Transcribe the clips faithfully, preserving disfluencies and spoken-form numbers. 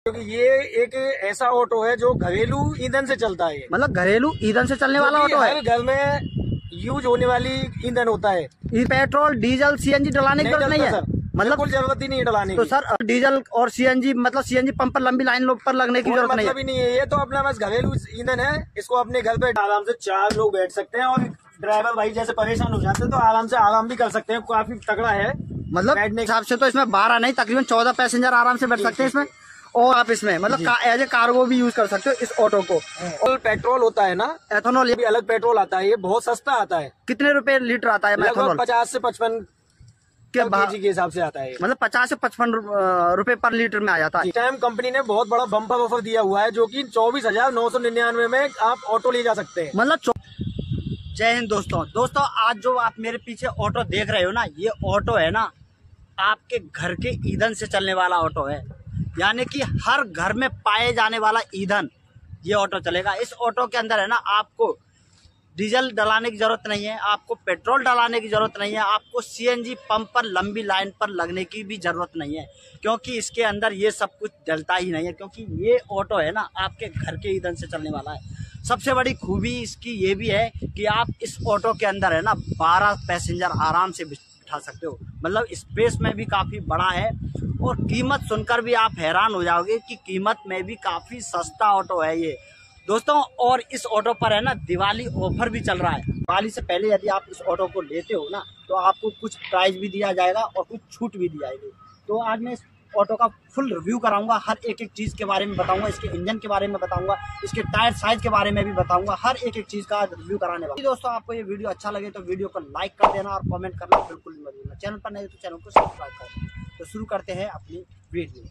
क्योंकि ये एक ऐसा ऑटो है जो घरेलू ईंधन से चलता है। मतलब घरेलू ईंधन से चलने वाला ऑटो है। घर में यूज होने वाली ईंधन होता है। पेट्रोल डीजल सीएनजी डलाने की जरूरत नहीं है, मतलब कोई जरूरत ही नहीं है डलाने की। तो सर डीजल और सीएनजी मतलब सीएनजी पंप पर लंबी लाइन पर लगने की जरूरत नहीं है। मतलब ही नहीं है, ये तो अपना बस घरेलू ईंधन है। इसको अपने घर पे आराम से चार लोग बैठ सकते हैं और ड्राइवर भाई जैसे परेशान हो जाते हैं तो आराम से आराम भी कर सकते हैं। काफी तगड़ा है, मतलब बैठने के हिसाब से तो इसमें बारह नहीं तकरीबन चौदह पैसेंजर आराम से बैठ सकते हैं इसमें। और आप इसमें मतलब एज ए कार्गो भी यूज कर सकते हो इस ऑटो को। और पेट्रोल होता है ना, एथेनॉल, ये भी अलग पेट्रोल आता है। ये बहुत सस्ता आता है। कितने रुपए लीटर आता है? लगभग पचास से पचपन के केजी के हिसाब से आता है। मतलब पचास से पचपन रुपए पर लीटर में आ जाता है। इस टाइम कंपनी ने बहुत बड़ा बम्पर ऑफर दिया हुआ है जो कि चौबीस हजार नौ सौ निन्यानवे में आप ऑटो ले जा सकते हैं। मतलब जय हिंद दोस्तों। दोस्तों आज जो आप मेरे पीछे ऑटो देख रहे हो ना, ये ऑटो है ना आपके घर के ईंधन से चलने वाला ऑटो है। यानी कि हर घर में पाए जाने वाला ईंधन ये ऑटो चलेगा। इस ऑटो के अंदर है ना आपको डीजल डलाने की जरूरत नहीं है, आपको पेट्रोल डलाने की जरूरत नहीं है, आपको सीएनजी पंप पर लंबी लाइन पर लगने की भी जरूरत नहीं है, क्योंकि इसके अंदर ये सब कुछ डलता ही नहीं है। क्योंकि ये ऑटो है ना आपके घर के ईंधन से चलने वाला है। सबसे बड़ी खूबी इसकी ये भी है कि आप इस ऑटो के अंदर है ना बारह पैसेंजर आराम से बिठा सकते हो। मतलब स्पेस में भी काफ़ी बड़ा है और कीमत सुनकर भी आप हैरान हो जाओगे कि कीमत में भी काफ़ी सस्ता ऑटो है ये दोस्तों। और इस ऑटो पर है ना दिवाली ऑफर भी चल रहा है। दिवाली से पहले यदि आप इस ऑटो को लेते हो ना तो आपको कुछ प्राइस भी दिया जाएगा और कुछ छूट भी दी जाएगी। तो आज मैं इस ऑटो का फुल रिव्यू कराऊंगा, हर एक एक चीज़ के बारे में बताऊंगा, इसके इंजन के बारे में बताऊंगा, इसके टायर साइज के बारे में भी बताऊंगा, हर एक एक चीज़ का रिव्यू कराने वाला। दोस्तों आपको ये वीडियो अच्छा लगे तो वीडियो को लाइक कर देना और कमेंट करना बिल्कुल मत भूलना। चैनल पर नहीं तो चैनल को सब्सक्राइब कर देना। तो शुरू करते हैं अपनी वीडियो।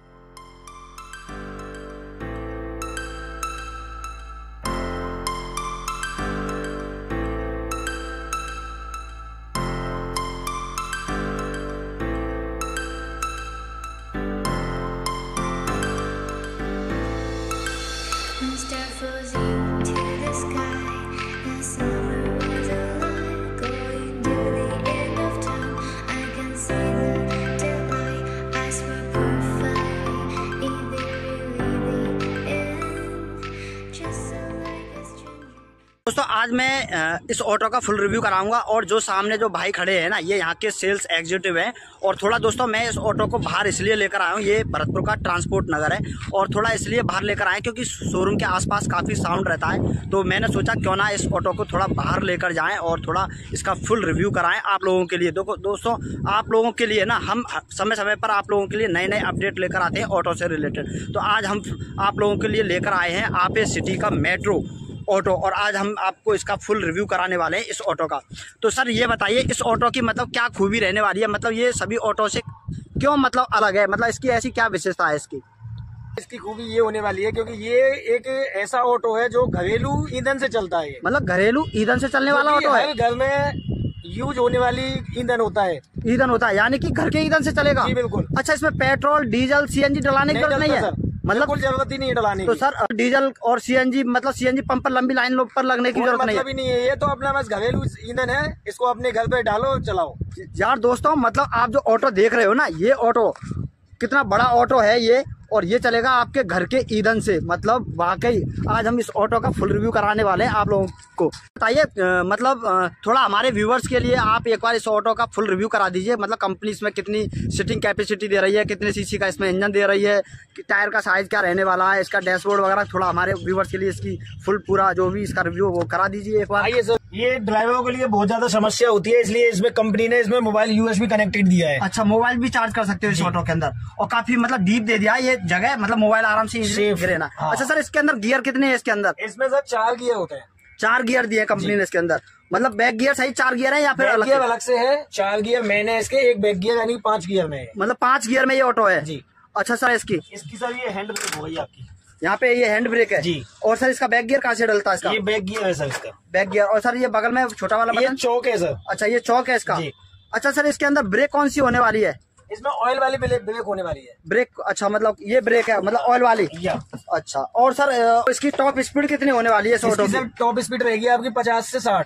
दोस्तों आज मैं इस ऑटो का फुल रिव्यू कराऊंगा और जो सामने जो भाई खड़े हैं ना ये यहाँ के सेल्स एग्जीक्यूटिव हैं। और थोड़ा दोस्तों मैं इस ऑटो को बाहर इसलिए लेकर आया हूँ, ये भरतपुर का ट्रांसपोर्ट नगर है और थोड़ा इसलिए बाहर लेकर आए क्योंकि शोरूम के आसपास काफ़ी साउंड रहता है। तो मैंने सोचा क्यों ना इस ऑटो को थोड़ा बाहर लेकर जाएँ और थोड़ा इसका फुल रिव्यू कराएँ आप लोगों के लिए। देखो दोस्तों आप लोगों के लिए ना हम समय समय पर आप लोगों के लिए नए नए अपडेट लेकर आते हैं ऑटो से रिलेटेड। तो आज हम आप लोगों के लिए लेकर आए हैं आपे सिटी का मेट्रो ऑटो और आज हम आपको इसका फुल रिव्यू कराने वाले हैं इस ऑटो का। तो सर ये बताइए इस ऑटो की मतलब क्या खूबी रहने वाली है, मतलब ये सभी ऑटो से क्यों मतलब अलग है, मतलब इसकी ऐसी क्या विशेषता है इसकी? इसकी खूबी ये होने वाली है क्योंकि ये एक ऐसा ऑटो है जो घरेलू ईंधन से चलता है। मतलब घरेलू ईंधन से चलने वाला ऑटो है। घर में यूज होने वाली ईंधन होता है। ईंधन होता है यानी कि घर के ईंधन से चलेगा। जी बिल्कुल। अच्छा इसमें पेट्रोल डीजल सीएनजी डलाने की जरूरत नहीं है, मतलब कोई जरूरत ही नहीं है डलाने की। तो सर डीजल और सीएनजी मतलब सीएनजी पंप पर लंबी लाइन पर लगने की जरूरत नहीं है। मतलब नहीं है, ये तो अपना बस घरेलू ईंधन है। इसको अपने घर पे डालो चलाओ। यार दोस्तों मतलब आप जो ऑटो देख रहे हो ना ये ऑटो कितना बड़ा ऑटो है ये और ये चलेगा आपके घर के ईंधन से। मतलब वाकई आज हम इस ऑटो का फुल रिव्यू कराने वाले हैं आप लोगों को। बताइए मतलब आ, थोड़ा हमारे व्यूवर्स के लिए आप एक बार इस ऑटो का फुल रिव्यू करा दीजिए। मतलब कंपनी इसमें कितनी सीटिंग कैपेसिटी दे रही है, कितने सीसी का इसमें इंजन दे रही है, कि टायर का साइज क्या रहने वाला है, इसका डैशबोर्ड वगैरह थोड़ा हमारे व्यूवर्स के लिए इसकी फुल पूरा जो भी इसका रिव्यू वो करा दीजिए एक बार। आइए सर, ये ड्राइवरों के लिए बहुत ज्यादा समस्या होती है, इसलिए इसमें कंपनी ने इसमें मोबाइल यूएसबी कनेक्टेड दिया है। अच्छा मोबाइल भी चार्ज कर सकते हो इस ऑटो के अंदर और काफी मतलब डीप दे दिया ये जगह, मतलब मोबाइल आराम से गिरे ना। हाँ। अच्छा सर इसके अंदर गियर कितने हैं इसके अंदर? इसमें सर चार गियर होते हैं। चार गियर दिए कंपनी ने इसके अंदर। मतलब बैक गियर सही चार गियर है या फिर अलग गियर अलग से है? चार गियर मेन है इसके, एक बैक गियर यानी पांच गियर में है। मतलब पांच गियर में ये ऑटो है जी। अच्छा सर इसकी इसकी सर ये हैंड ब्रेक हो गई आपकी, यहाँ पे ये हैंड ब्रेक है जी। और सर इसका बैक गियर कहाँ से डलता है इसका? ये बैक गियर है सर इसका, बैक गियर। और सर ये बगल में छोटा वाला बटन चौक है सर। अच्छा ये चौक है इसका। अच्छा सर इसके अंदर ब्रेक कौन सी होने वाली है? इसमें ऑयल वाली ब्रेक होने वाली है। ब्रेक अच्छा मतलब ये ब्रेक है मतलब ऑयल वाली। अच्छा और सर इसकी टॉप स्पीड कितनी होने वाली है इस ऑटो की? टॉप स्पीड रहेगी आपकी पचास से साठ।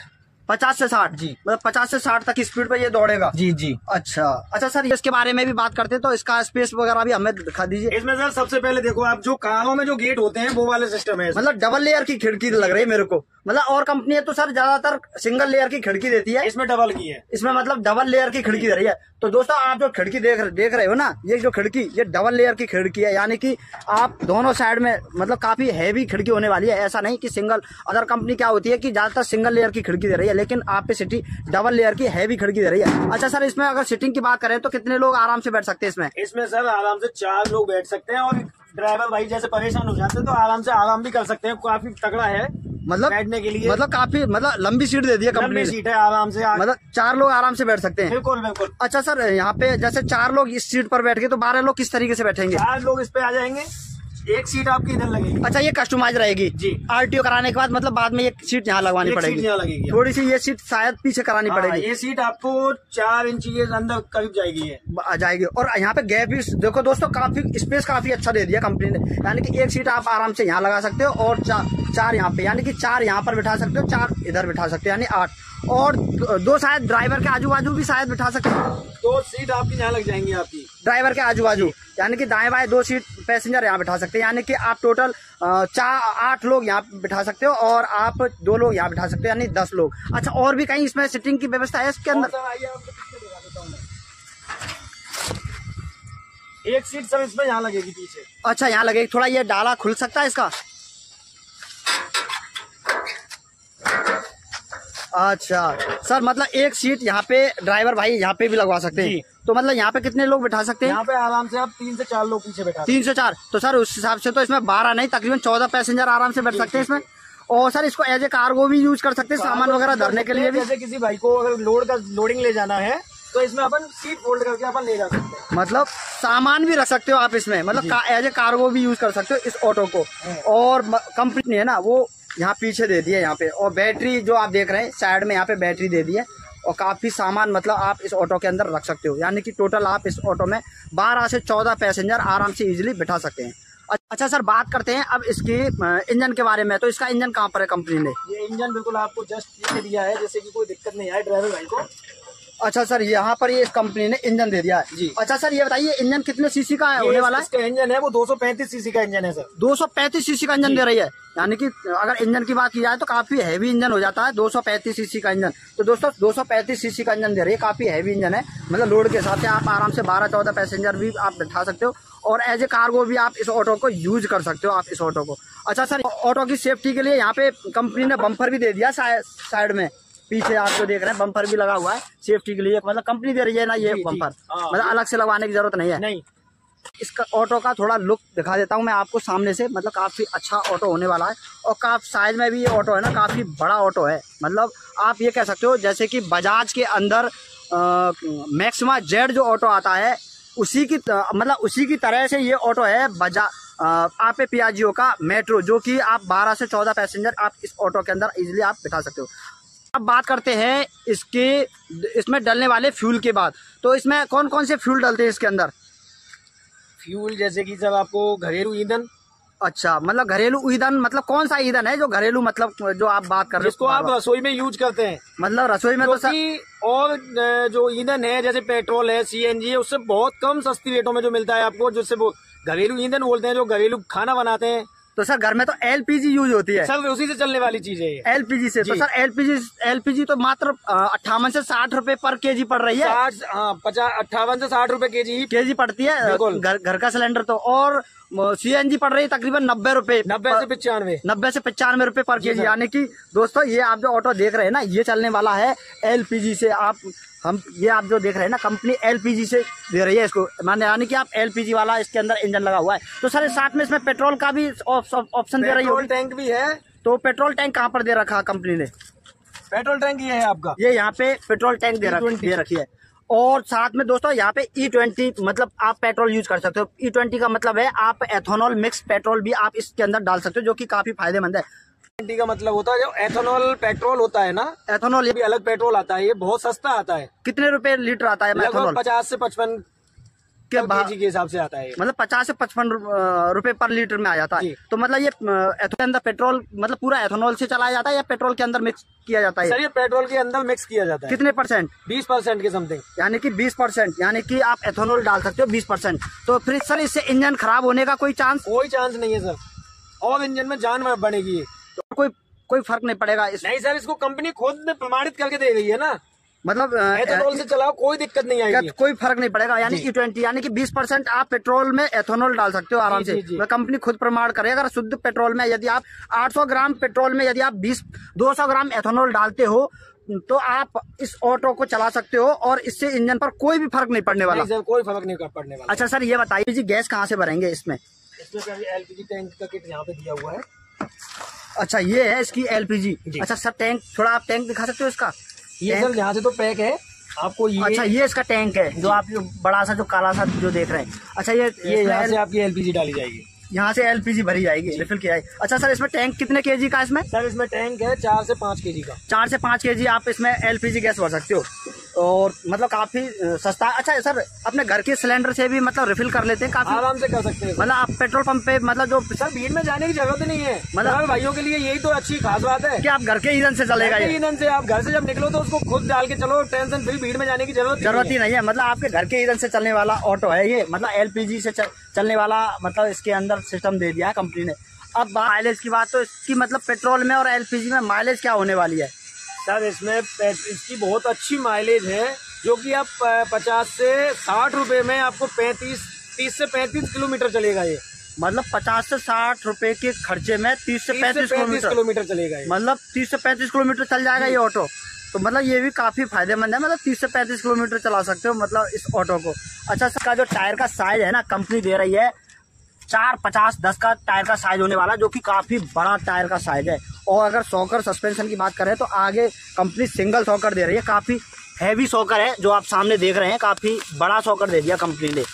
पचास से साठ जी, मतलब पचास से साठ तक की स्पीड पे ये दौड़ेगा। जी जी। अच्छा अच्छा सर, इसके बारे में भी बात करते हैं, तो इसका स्पेस वगैरह भी हमें दिखा दीजिए। इसमें सर सबसे पहले देखो आप, जो कारों में जो गेट होते हैं वो वाले सिस्टम है। मतलब डबल लेयर की खिड़की लग रही है मेरे को। मतलब और कंपनी है तो सर ज्यादातर सिंगल लेयर की खिड़की देती है, इसमें डबल की है। इसमें मतलब डबल लेयर की खिड़की दे रही है। तो दोस्तों आप जो खिड़की देख देख रहे हो ना, ये जो खिड़की ये डबल लेयर की खिड़की है, यानी कि आप दोनों साइड में मतलब काफी हैवी खिड़की होने वाली है। ऐसा नहीं कि सिंगल, अदर कंपनी क्या होती है कि ज्यादातर सिंगल लेयर की खिड़की दे रही है, लेकिन आप पे सिटी डबल लेयर की हैवी खिड़की दे रही है। अच्छा सर, इसमें अगर सीटिंग की बात करें तो कितने लोग आराम से बैठ सकते हैं इसमें? इसमें सर आराम से चार लोग बैठ सकते हैं, और ड्राइवर भाई जैसे परेशान हो जाते हैं तो आराम से आराम भी कर सकते हैं। काफी तगड़ा है मतलब बैठने के लिए, मतलब काफी मतलब लंबी सीट दे दी है कंपनी लंबी ने। सीट है, आराम से आ... मतलब चार लोग आराम से बैठ सकते हैं। बिल्कुल बिल्कुल। अच्छा सर, यहाँ पे जैसे चार लोग इस सीट पर बैठ गए तो बारह लोग किस तरीके से बैठेंगे? चार लोग इस पे आ जाएंगे, एक सीट आपकी इधर लगेगी। अच्छा, ये कस्टमाइज रहेगी जी। आरटीओ कराने के बाद मतलब बाद में एक सीट यहाँ लगवानी एक पड़ेगी, सीट यहाँ लगेगी। थोड़ी सी ये सीट शायद पीछे करानी हाँ, पड़ेगी। ये सीट आपको चार इंच के अंदर करीब जाएगी है आ जाएगी। और यहाँ पे गैप भी देखो दोस्तों, काफी स्पेस काफी अच्छा दे दिया कंपनी ने, यानी कि एक सीट आप आराम से यहाँ लगा सकते हो और चार चार यहाँ पे, यानी कि चार यहाँ पर बिठा सकते हो, चार इधर बिठा सकते हो, यानी आठ। और दो शायद ड्राइवर के आजू बाजू भी शायद बिठा सकते हो। दो सीट आपकी यहाँ लग जाएंगी, आपकी ड्राइवर के आजू बाजू, यानी कि दाएं बाएं दो सीट पैसेंजर यहाँ बिठा सकते हैं, यानी कि आप टोटल चार आठ लोग यहाँ बिठा सकते हो और आप दो लोग यहाँ बिठा सकते हो, यानी दस लोग। अच्छा, और भी कहीं इसमें सिटिंग की व्यवस्था है इसके अंदर? एक सीट सर इसमें यहाँ लगेगी पीछे। अच्छा, यहाँ लगेगी। थोड़ा ये डाला खुल सकता है इसका? अच्छा सर, मतलब एक सीट यहाँ पे ड्राइवर भाई यहाँ पे भी लगवा सकते हैं, तो मतलब यहाँ पे कितने लोग बिठा सकते हैं? यहाँ पे आराम से आप तीन से चार लोग पीछे बैठा, तीन से चार। तो सर उस हिसाब से तो इसमें बारह नहीं तकरीबन चौदह पैसेंजर आराम से बैठ सकते हैं इसमें। और सर इसको एज ए कार्गो भी यूज कर सकते हैं, सामान वगैरह धरने के लिए भी। जैसे किसी भाई को अगर लोड का लोडिंग ले जाना है तो इसमें अपन सीट फोल्ड करके अपन ले जा सकते हैं। मतलब सामान भी रख सकते हो आप इसमें, मतलब एज ए कार्गो भी यूज कर सकते हो इस ऑटो को। और कंपनी है ना वो यहाँ पीछे दे दी है यहाँ पे, और बैटरी जो आप देख रहे हैं साइड में यहाँ पे बैटरी दे दी है, और काफी सामान मतलब आप इस ऑटो के अंदर रख सकते हो, यानी कि टोटल आप इस ऑटो में बारह से चौदह पैसेंजर आराम से इजीली बिठा सकते हैं। अच्छा सर, बात करते हैं अब इसके इंजन के बारे में। तो इसका इंजन कहाँ पर है कंपनी ने? ये इंजन बिल्कुल आपको जस्ट नीचे दिया है, जैसे कि कोई दिक्कत नहीं आए ड्राइवर भाई को। अच्छा सर, यहाँ पर ये इस कंपनी ने इंजन दे दिया है जी। अच्छा सर, ये बताइए इंजन कितने सीसी का होने वाला है? इसका इंजन है वो दो सौ पैंतीस सीसी का इंजन है सर। दो सौ पैंतीस सीसी का इंजन दे रही है, यानी कि अगर इंजन की बात की जाए तो काफी हैवी इंजन हो जाता है दो सौ पैंतीस सीसी का इंजन। तो दोस्तों दो सौ पैंतीस सीसी का इंजन दे रही है, काफी हैवी इंजन है। मतलब लोड के हिसाब से आप आराम से बारह चौदह पैसेंजर भी आप बैठा सकते हो, और एज ए कार्गो भी आप इस ऑटो को यूज कर सकते हो आप इस ऑटो को। अच्छा सर, ऑटो की सेफ्टी के लिए यहाँ पे कंपनी ने बम्पर भी दे दिया साइड में, पीछे आप जो देख रहे हैं बम्पर भी लगा हुआ है सेफ्टी के लिए, मतलब कंपनी दे रही है ना ये बम्पर, मतलब अलग से लगवाने की जरूरत नहीं है। नहीं। इसका ऑटो का थोड़ा लुक दिखा देता हूँ मैं आपको सामने से, मतलब काफी अच्छा ऑटो होने वाला है, और काफी साइज में भी ये ऑटो है ना काफी बड़ा ऑटो है। मतलब आप ये कह सकते हो जैसे कि बजाज के अंदर मैक्सिमा जेड जो ऑटो आता है उसी की मतलब उसी की तरह से ये ऑटो है बजा आप पियाजियो का मेट्रो, जो कि आप बारह से चौदह पैसेंजर आप इस ऑटो के अंदर इजीली आप बिठा सकते हो। अब बात करते हैं इसके इसमें डलने वाले फ्यूल के बाद। तो इसमें कौन कौन से फ्यूल डलते हैं इसके अंदर? फ्यूल जैसे कि सर आपको घरेलू ईंधन। अच्छा, मतलब घरेलू ईंधन मतलब कौन सा ईंधन है जो घरेलू, मतलब जो आप बात कर रहे हो जिसको आप रसोई में यूज करते हैं? मतलब रसोई में तो सर, और जो ईंधन है जैसे पेट्रोल है, सीएनजी है, उससे बहुत कम सस्ती रेटों में जो मिलता है आपको, जिससे वो घरेलू ईंधन बोलते हैं, जो घरेलू खाना बनाते हैं। तो सर घर में तो एलपीजी यूज होती है सर, उसी से चलने वाली चीज है ये। एलपीजी से। तो सर एलपीजी एलपीजी तो मात्र अट्ठावन से साठ रुपए पर केजी पड़ रही है। साठ हाँ पचास अट्ठावन से साठ रुपए केजी केजी पड़ती है घर घर का सिलेंडर तो। और सीएनजी पड़ रही है तकरीबन नब्बे रुपए नब्बे से पचानवे नब्बे से पचानवे रुपए पर केजी। यानी कि दोस्तों ये आप जो ऑटो देख रहे हैं ना ये चलने वाला है एलपीजी से। आप हम ये आप जो देख रहे हैं ना कंपनी एलपीजी से दे रही है इसको, माने यानी कि आप एलपीजी वाला इसके अंदर इंजन लगा हुआ है। तो सर साथ में इसमें पेट्रोल का भी ऑप्शन दे रही है। पेट्रोल टैंक भी है। तो पेट्रोल टैंक कहाँ पर दे रखा है कंपनी ने? पेट्रोल टैंक ये है आपका, ये यहाँ पे पेट्रोल टैंक दे दे रखी है। और साथ में दोस्तों यहाँ पे ई ट्वेंटी मतलब आप पेट्रोल यूज कर सकते हो। ई ट्वेंटी का मतलब है आप एथेनॉल मिक्स पेट्रोल भी आप इसके अंदर डाल सकते हो, जो कि काफी फायदेमंद है। ट्वेंटी का मतलब होता है जो एथेनॉल पेट्रोल होता है ना, एथेनॉल, ये भी अलग पेट्रोल आता है, ये बहुत सस्ता आता है। कितने रुपए लीटर आता है एथेनॉल? पचास से पचपन इसके बाद के हिसाब से आता है, मतलब पचास से पचपन रुपए पर लीटर में आ जाता है। तो मतलब ये के अंदर पेट्रोल मतलब पूरा एथेनॉल से चलाया जाता है या पेट्रोल के अंदर मिक्स किया जाता है? सर ये पेट्रोल के अंदर मिक्स किया जाता है। कितने परसेंट? बीस परसेंट के समथिंग, यानी कि बीस परसेंट, यानी कि आप एथेनॉल डाल सकते हो बीस परसेंट। तो फिर सर इससे इंजन खराब होने का कोई चांस? कोई चांस नहीं है सर, और इंजन में जान बनेगी। तो कोई कोई फर्क नहीं पड़ेगा इस... नहीं सर, इसको कंपनी खुद प्रमाणित करके दे रही है ना, मतलब एथेनॉल से चलाओ कोई दिक्कत नहीं आएगी, कोई फर्क नहीं पड़ेगा। यानी ई ट्वेंटी यानी कि बीस परसेंट आप पेट्रोल में एथेनॉल डाल सकते हो आराम से। कंपनी खुद प्रमाण करे, अगर शुद्ध पेट्रोल में यदि आप आठ सौ ग्राम पेट्रोल में यदि आप बीस दो सौ ग्राम एथेनॉल डालते हो तो आप इस ऑटो को चला सकते हो और इससे इंजन पर कोई भी फर्क नहीं पड़ने वाला। नहीं सर, कोई फर्क नहीं पड़ने वाला। अच्छा सर ये बताइए जी, गैस कहाँ से भरेंगे इसमें? इसमें एलपीजी टैंक का किट यहाँ पे दिया हुआ है। अच्छा ये है इसकी एलपीजी। अच्छा सर टैंक, थोड़ा आप टैंक दिखा सकते हो इसका? ये सर यहाँ से तो पैक है आपको ये। अच्छा ये इसका टैंक है जो आप जो बड़ा सा जो काला सा जो देख रहे हैं। अच्छा ये ये यहाँ से आपकी एलपीजी डाली जाएगी, यहाँ से एलपीजी भरी जाएगी, रिफिल की जाएगी। अच्छा सर इसमें टैंक कितने केजी का? इसमें सर इसमें टैंक है चार से पाँच केजी का। चार से पाँच केजी आप इसमें एलपीजी गैस भर सकते हो और मतलब काफी सस्ता। अच्छा सर अपने घर के सिलेंडर से भी मतलब रिफिल कर लेते हैं? काफी आराम से कर सकते हैं। मतलब आप पेट्रोल पंप पे मतलब जो सर भीड़ में जाने की जरूरत नहीं है, मतलब भाइयों के लिए यही तो अच्छी खास बात है कि आप घर के ईंधन से चलेगा। ईंधन से आप घर से जब निकलो तो उसको खुद डाल के चलो, टेंशन फ्री, भीड़ में जाने की जरूरत जरूरत ही नहीं है। मतलब आपके घर के ईंधन से चलने वाला ऑटो है ये, मतलब एलपीजी से चलने वाला, मतलब इसके अंदर सिस्टम दे दिया है कंपनी ने। अब माइलेज की बात, तो इसकी मतलब पेट्रोल में और एलपीजी में माइलेज क्या होने वाली है? सर इसमें इसकी बहुत अच्छी माइलेज है, जो कि आप पचास से साठ रुपए में आपको पैंतीस तीस से पैंतीस किलोमीटर चलेगा ये। मतलब पचास से साठ रुपए के खर्चे में तीस से पैंतीस किलोमीटर चलेगा ये। मतलब तीस से पैंतीस किलोमीटर चल जाएगा ये ऑटो। तो मतलब ये भी काफी फायदेमंद है, मतलब तीस से पैंतीस किलोमीटर चला सकते हो मतलब इस ऑटो को। अच्छा इसका जो टायर का साइज है ना, कंपनी दे रही है चार पचास दस का टायर का साइज होने वाला, जो कि काफी बड़ा टायर का साइज है। और अगर सॉकर सस्पेंशन की बात करें तो आगे कंपनी सिंगल सॉकर दे रही है, काफी हैवी सॉकर है जो आप सामने देख रहे हैं, काफी बड़ा सॉकर दे दिया कंपनी ने।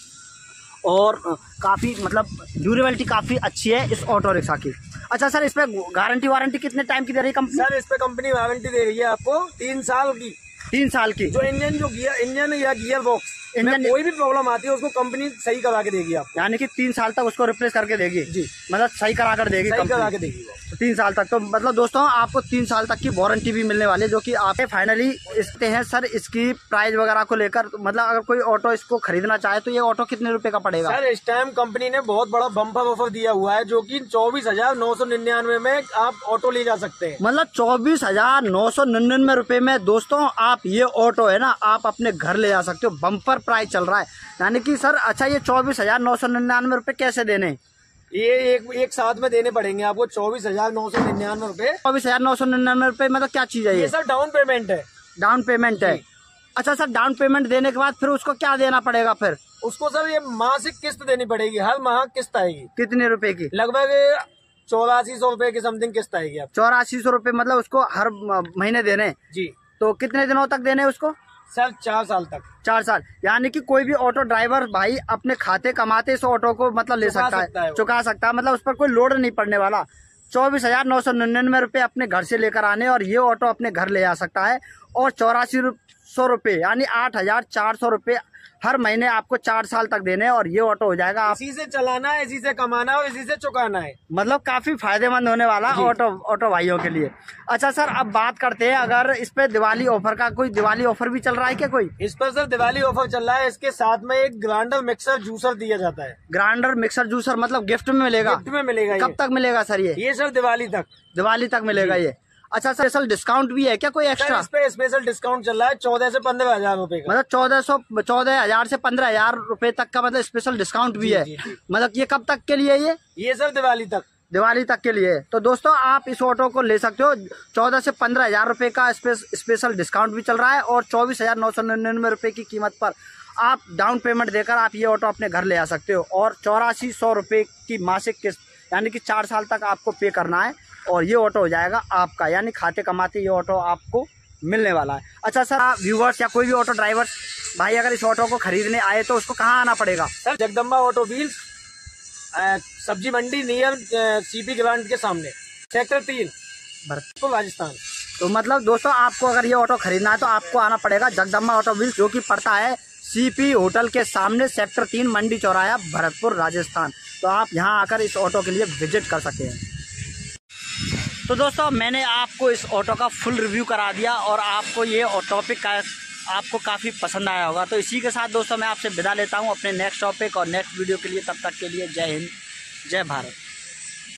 और काफी मतलब ड्यूरेबिलिटी काफी अच्छी है इस ऑटो रिक्शा की। अच्छा सर इस पे गारंटी वारंटी कितने टाइम की दे रही है कंपनी? सर इस पे कंपनी वारंटी दे रही है आपको तीन साल की। तीन साल की। जो इंजन जो गियर इंजन या गियर बॉक्स इंजन कोई भी प्रॉब्लम आती है उसको कंपनी सही करा के देगी आपको। यानी कि तीन साल तक उसको रिप्लेस करके देगी जी, मतलब सही करा कर देगी, सही करा के देगी तीन साल तक। तो मतलब दोस्तों आपको तीन साल तक की वारंटी भी मिलने वाली है, जो कि आप फाइनली इसते हैं। सर इसकी प्राइस वगैरह को लेकर मतलब अगर कोई ऑटो इसको खरीदना चाहे तो ये ऑटो कितने रुपए का पड़ेगा? सर इस टाइम कंपनी ने बहुत बड़ा बम्पर ऑफर दिया हुआ है, जो कि चौबीस हजार नौ सौ निन्यानवे में आप ऑटो ले जा सकते हैं। मतलब चौबीस हजार नौ सौ निन्यानवे रुपए में दोस्तों आप ये ऑटो है ना आप अपने घर ले जा सकते हो। बम्पर प्राइस चल रहा है यानी कि सर। अच्छा ये चौबीस हजार नौ सौ निन्यानवे रुपए कैसे देने? ये एक एक साथ में देने पड़ेंगे आपको चौबीस हजार नौ सौ निन्यानवे रुपए। चौबीस हजार नौ सौ निन्यानवे रुपए मतलब क्या चीज है ये? ये सर डाउन पेमेंट है। डाउन पेमेंट है। अच्छा सर डाउन पेमेंट देने के बाद फिर उसको क्या देना पड़ेगा? फिर उसको सर ये मासिक किस्त देनी पड़ेगी, हर माह किस्त आएगी। कितने रुपए की? लगभग चौरासी सौ रुपए की समथिंग किस्त आएगी आप। चौरासी सौ रुपए मतलब उसको हर महीने देने जी। तो कितने दिनों तक देने उसको? सर चार साल तक। चार साल यानी कि कोई भी ऑटो ड्राइवर भाई अपने खाते कमाते इस ऑटो को मतलब ले सकता है, चुका सकता है, मतलब उस पर कोई लोड नहीं पड़ने वाला। चौबीस हजार नौ सौ निन्यानवे रुपए अपने घर से लेकर आने और ये ऑटो अपने घर ले आ सकता है। और चौरासी सौ रुपए यानी आठ हजार चार सौ रुपए हर महीने आपको चार साल तक देने और ये ऑटो हो जाएगा। आप इसी से चलाना है, इसी से कमाना है और इसी से चुकाना है। मतलब काफी फायदेमंद होने वाला ऑटो ऑटो भाइयों के लिए। अच्छा सर अब बात करते हैं अगर इस पे दिवाली ऑफर का, कोई दिवाली ऑफर भी चल रहा है क्या कोई? इस पर सर दिवाली ऑफर चल रहा है, इसके साथ में एक ग्राइंडर मिक्सर जूसर दिया जाता है। ग्राइंडर मिक्सर जूसर मतलब गिफ्ट में मिलेगा? गिफ्ट में मिलेगा। कब तक मिलेगा सर ये? ये सर दिवाली तक। दिवाली तक मिलेगा ये। अच्छा सर स्पेशल डिस्काउंट भी है क्या कोई एक्स्ट्रा? इस पे स्पेशल डिस्काउंट चल रहा है चौदह से पंद्रह हजार रूपए का। मतलब चौदह सौ चौदह हजार से पंद्रह हजार रूपए तक का मतलब स्पेशल डिस्काउंट भी है। मतलब ये कब तक के लिए? ये ये सर दिवाली तक। दिवाली तक के लिए। तो दोस्तों आप इस ऑटो को ले सकते हो। चौदह से पंद्रह हजार रुपए का स्पेशल डिस्काउंट भी चल रहा है और चौबीस हजार नौ सौ निन्यानवे रुपए की कीमत पर आप डाउन पेमेंट देकर आप ये ऑटो अपने घर ले आ सकते हो। और चौरासी सौ रुपए की मासिक किस्त यानी कि चार साल तक आपको पे करना है और ये ऑटो हो जाएगा आपका, यानी खाते कमाते ये ऑटो आपको मिलने वाला है। अच्छा सर व्यूवर्स या कोई भी ऑटो ड्राइवर भाई अगर इस ऑटो को खरीदने आए तो उसको कहाँ आना पड़ेगा? सर जगदम्बा ऑटो व्हील्स, सब्जी मंडी नियर सीपी ग्रांट के सामने, सेक्टर तीन, भरतपुर राजस्थान। तो मतलब दोस्तों आपको अगर ये ऑटो खरीदना है तो आपको आना पड़ेगा जगदम्बा ऑटो व्हील्स, जो कि पड़ता है सीपी होटल के सामने सेक्टर तीन मंडी चौराहा भरतपुर राजस्थान। तो आप यहाँ आकर इस ऑटो के लिए विजिट कर सकते हैं। तो दोस्तों मैंने आपको इस ऑटो का फुल रिव्यू करा दिया और आपको ये टॉपिक का आपको काफ़ी पसंद आया होगा। तो इसी के साथ दोस्तों मैं आपसे विदा लेता हूँ अपने नेक्स्ट टॉपिक और नेक्स्ट वीडियो के लिए। तब तक के लिए जय हिंद, जय भारत।